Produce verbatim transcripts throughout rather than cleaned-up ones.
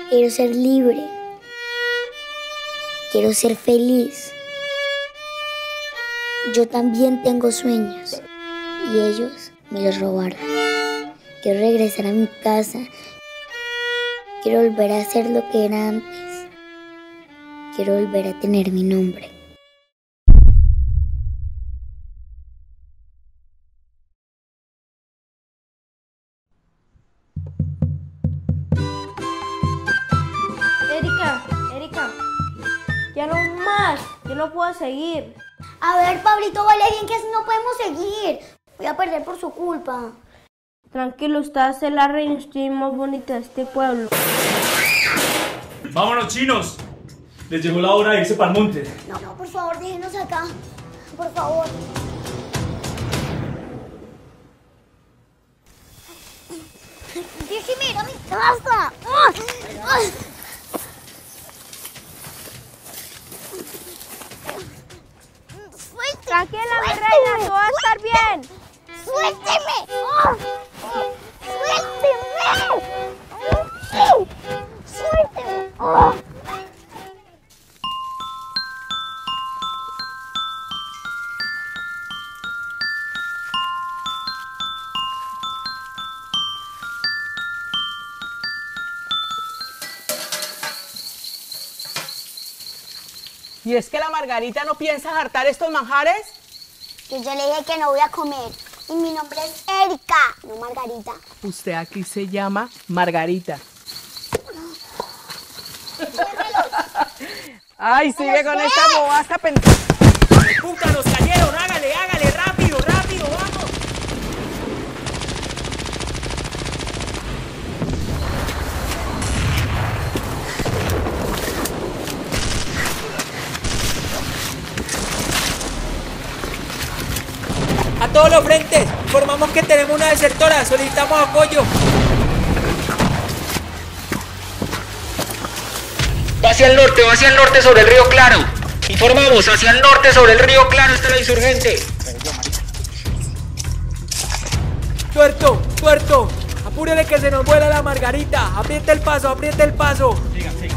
Quiero ser libre. Quiero ser feliz. Yo también tengo sueños y ellos me los robaron. Quiero regresar a mi casa. Quiero volver a ser lo que era antes. Quiero volver a tener mi nombre. Erika, Erika, ya no más, yo no puedo seguir. A ver, Pablito, vale bien que así no podemos seguir. Voy a perder por su culpa. Tranquilo, usted es la reina más bonita de este pueblo. ¡Vámonos, chinos! Les llegó la hora de irse para el monte. No, no, por favor, déjenos acá. Por favor. Déjeme ir a mi casa. Tranquila, mi reina, todo va a estar bien. ¡Suélteme! ¡Oh! ¡Suélteme! ¡Suélteme! ¡Oh! ¿Y es que la Margarita no piensa hartar estos manjares? Que yo le dije que no voy a comer. Y mi nombre es Erika, no Margarita. Usted aquí se llama Margarita. Ay, sigue con esta bobaza pendeja. ¡Puta, nos cayeron! ¡Hágale, hágale! ¡Rápido, rápido! ¡Vamos! ¡A todos los frentes! Formamos que tenemos una desertora. Solicitamos apoyo. Va hacia el norte, va hacia el norte sobre el río Claro. Informamos, hacia el norte sobre el río Claro está la insurgente. Tuerto, tuerto. Apúrele que se nos vuela la Margarita. Apriete el paso, apriete el paso. Siga, siga.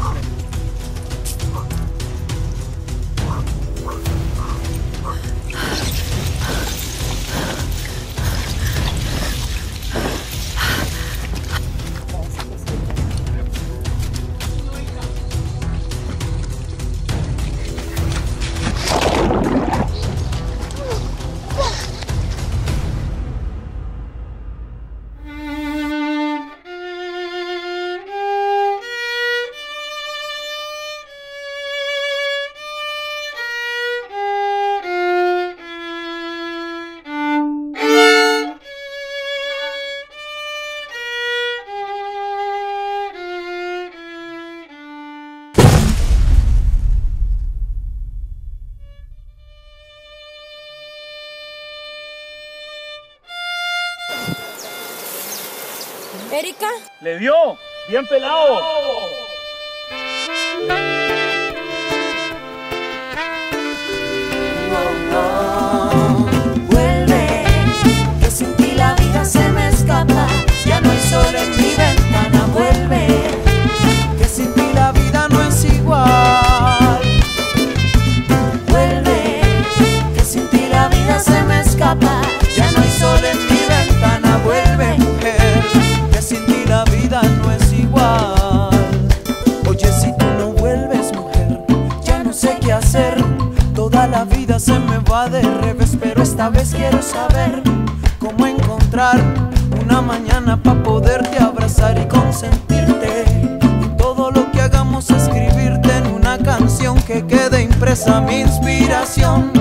Erika. ¡Le dio! ¡Bien pelado! Vuelve, que sin ti la vida se me escapa. Ya no hay sol en mi ventana. Vuelve, que sin ti la vida no es igual. Vuelve, que sin ti la vida se me escapa. Ya no hay sol en mi ventana. Vuelve, mujer, que sin ti la vida no es igual. Oye, si tú no vuelves, mujer, ya no sé qué hacer. Toda la vida se me va de revés, pero esta vez quiero saber cómo encontrar una mañana para poderte abrazar y consentirte. Y todo lo que hagamos escribirte en una canción que quede impresa mi inspiración.